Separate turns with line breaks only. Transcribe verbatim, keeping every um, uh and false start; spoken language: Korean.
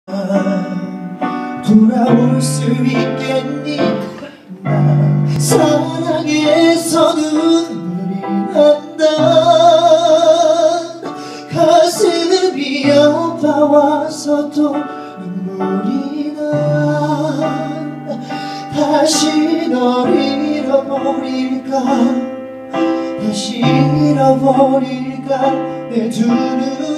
돌아올 수 있겠니? 나 사랑해서 눈물이 난다. 가슴이 아파와서도 눈물이 나. 다시 널 잃어버릴까, 다시 잃어버릴까. 내 두 눈